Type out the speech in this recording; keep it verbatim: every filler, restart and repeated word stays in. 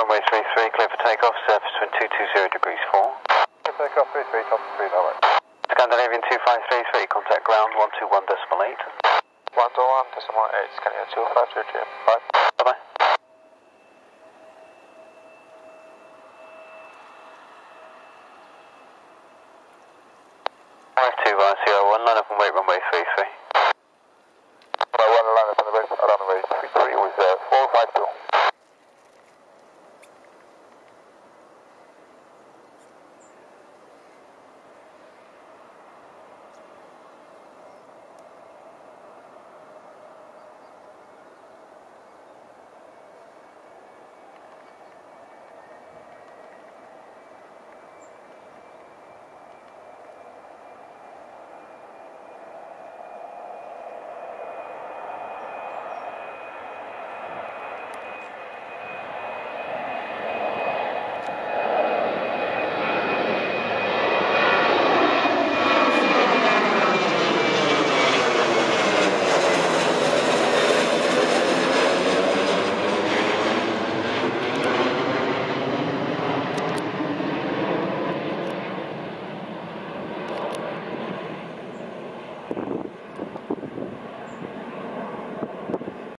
runway three three, clear for takeoff, surface wind two two zero degrees four. Takeoff three three, top three, no way. Scandinavian two five three three, contact ground one two one decimal eight. one two one decimal eight, Scandinavian two five three three, bye. Bye bye. five two one zero one, line up and wait runway three three.